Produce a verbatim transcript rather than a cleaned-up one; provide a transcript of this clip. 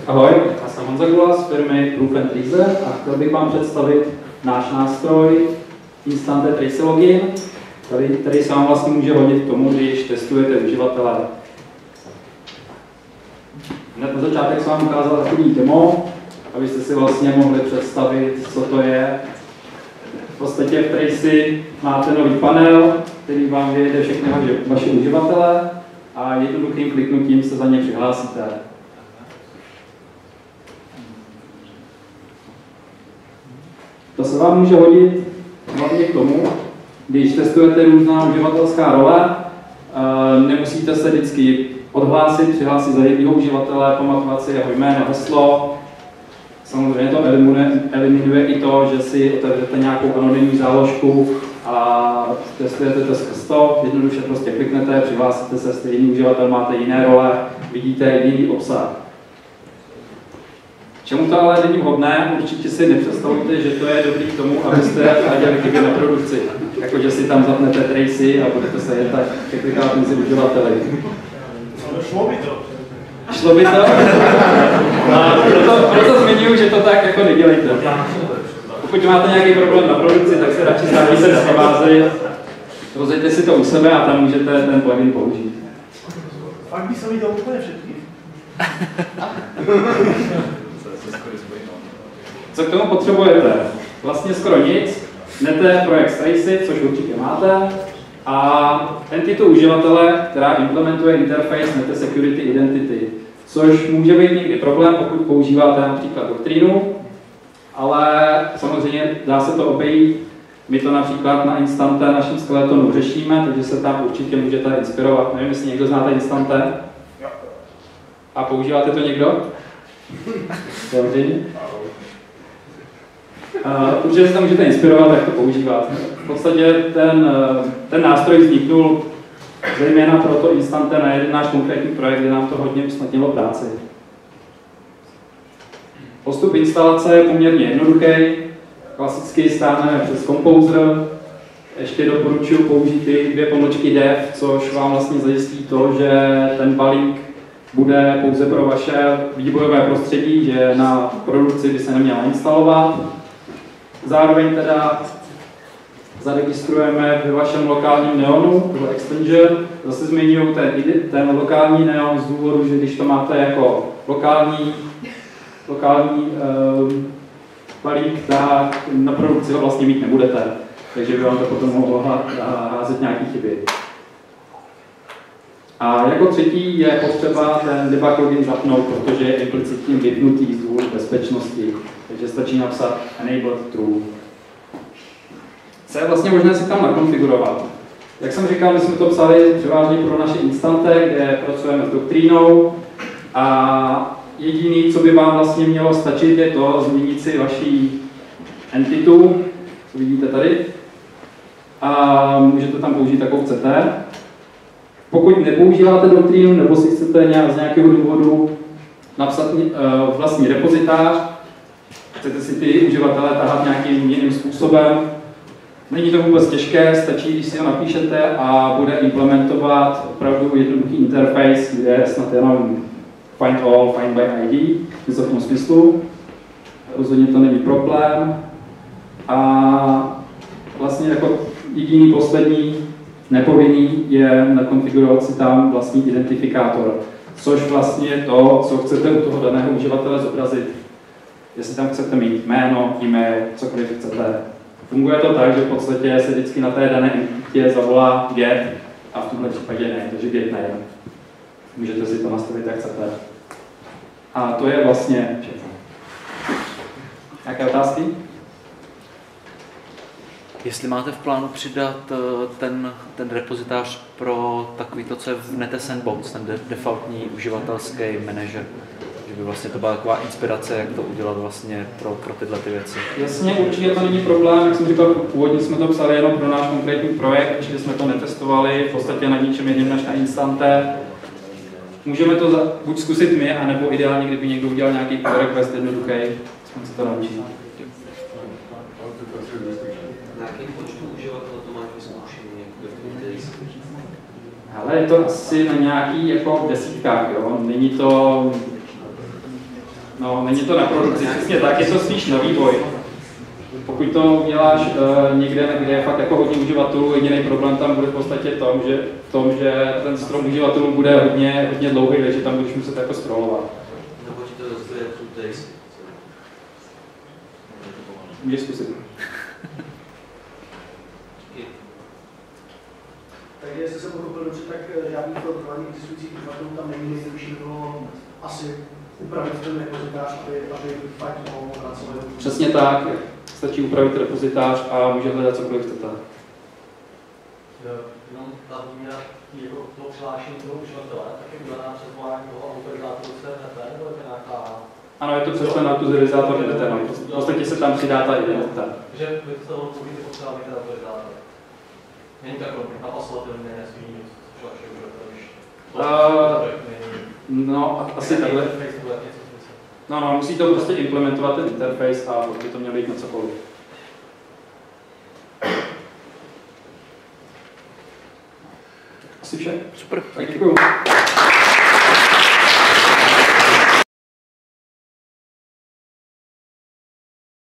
Ahoj, já jsem Honza Gula z firmy Proof and Tracer a chtěl bych vám představit náš nástroj Instant Trace Login, který, který se vám vlastně může hodit k tomu, když testujete uživatele. Hned na začátek jsem vám ukázal takový demo, abyste si vlastně mohli představit, co to je. V podstatě v Tracy máte nový panel, který vám vyjede všechny vaše, vaše uživatele a jednoduchým kliknutím se za ně přihlásíte. To se vám může hodit hlavně k tomu, když testujete různá uživatelská role, nemusíte se vždycky odhlásit, přihlásit za jednoho uživatele, pamatovat si jeho jméno, heslo. Samozřejmě to eliminuje, eliminuje i to, že si otevřete nějakou anonymní záložku a testujete to skrz to, jednoduše prostě kliknete, přihlásíte se, stejný uživatel, máte jiné role, vidíte jiný obsah. Čemu to ale není vhodné, určitě si nepředstavujte, že to je dobrý k tomu, abyste hleděli chyby na produkci. Jako, že si tam zapnete Tracy a budete se jen tak překlikat mezi uživateli. Šlo by to. Šlo by to? A proto, proto zmiňuji, že to tak jako nedělejte. Pokud máte nějaký problém na produkci, tak se radši stávíte databázi, rozejte si to u sebe a tam můžete ten plugin použít. Fakt by se viděl úplně všetkých. Co k tomu potřebujete? Vlastně skoro nic. Hnete projekt Tracy, což určitě máte, a entitu uživatele, která implementuje interface Net Security Identity, což může být někdy problém, pokud používáte například doktrínu, ale samozřejmě dá se to obejít. My to například na Instante našem skeletonu řešíme, takže se tam určitě můžete inspirovat. Nevím, jestli někdo znáte Instante. A používáte to někdo? Samozřejmě. Uh, určitě se tam můžete inspirovat, jak to používat. V podstatě ten, ten nástroj vzniknul zejména pro to Instante na jeden náš konkrétní projekt, kde nám to hodně usnadnilo práci. Postup instalace je poměrně jednoduchý. Klasicky stáhneme přes Composer. Ještě doporučuji použít ty dvě pomlčky dev, což vám vlastně zajistí to, že ten balík bude pouze pro vaše vývojové prostředí, že na produkci by se neměla instalovat. Zároveň teda zaregistrujeme ve vašem lokálním neonu, nebo extension. Zase zmiňuji ten, ten lokální neon z důvodu, že když to máte jako lokální, lokální um, balík, tak na produkci ho vlastně mít nebudete. Takže by vám to potom mohlo házet nějaké chyby. A jako třetí je potřeba ten debug login zapnout, protože je implicitně vypnutý z důvodu bezpečnosti. Takže stačí napsat enabled true. Co je vlastně možné si tam nakonfigurovat? Jak jsem říkal, my jsme to psali převážně pro naše Instante, kde pracujeme s doktrínou. A jediné, co by vám vlastně mělo stačit, je to změnit si vaši entitu, co vidíte tady. A můžete tam použít takovou chcete. Pokud nepoužíváte doktrínu nebo si chcete nějak, z nějakého důvodu napsat uh, vlastní repozitář, chcete si ty uživatele tahat nějakým jiným způsobem, není to vůbec těžké, stačí, když si ho napíšete a bude implementovat opravdu jednoduchý interface, kde je snad jenom find all, find by I D, něco v tom smyslu. Rozhodně to není problém. A vlastně jako jediný poslední nepovinný je nakonfigurovat si tam vlastní identifikátor, což vlastně je to, co chcete u toho daného uživatele zobrazit. Jestli tam chcete mít jméno, e-mail, cokoliv chcete. Funguje to tak, že v podstatě se vždycky na té dané entitě zavolá get a v tomhle případě ne, takže get ne. Můžete si to nastavit, jak chcete. A to je vlastně všechno. Nějaké otázky? Jestli máte v plánu přidat ten, ten repozitář pro takový to, co je v Net Sandbox, ten de, defaultní uživatelský manažer, že by vlastně to byla taková inspirace, jak to udělat vlastně pro, pro tyhle ty věci. Jasně, určitě to není problém, jak jsem říkal, původně jsme to psali jenom pro náš konkrétní projekt, čili jsme to netestovali, v podstatě na ničem jiném než na Instante. Můžeme to za, buď zkusit my, anebo ideálně, kdyby někdo udělal nějaký pull request jednoduchý, jsme se to naučili. Na jakém počtu uživatelů to máš vyzkoušení? Ale je to asi na nějaký jako desítkách, jo? Není to... No, není to na produkci, přesně tak, je to spíš na vývoj. Pokud to uděláš uh, někde, kde je fakt jako hodně uživatelů, jediný problém tam bude v podstatě tom, že, v tom, že ten strom uživatelů bude hodně, hodně dlouhý, takže tam budeš muset jako scrollovat. Nebo ti to zdroje tu taste. Můžeš zkusit. Takže jestli jsem pochopil dobře, tak žádný filtrování existujících uživatelů tam není, nejjednodušší bylo asi upravit ten repozitář, aby, aby fakt mohl pracovat. Přesně tak, stačí upravit repozitář a může hledat cokoliv chcete. Jenom ta výměna jako toho přihlášení toho uživatele, tak je udělaná přes volání toho autorizátoru C N F, nebo je to nějaká... Ano, je to přes ten autorizátor N T T, no. V podstatě se tam přidá ta identita. Že vy to budete potřeba mít ten autorizátor. Není to jako napasovatelný, nesmí nic, co vaše uživatel, když to no, asi takhle. No, no, musí to prostě implementovat ten interface a by to mělo jít na cokoliv. Asi vše. Super. Tak děkuju.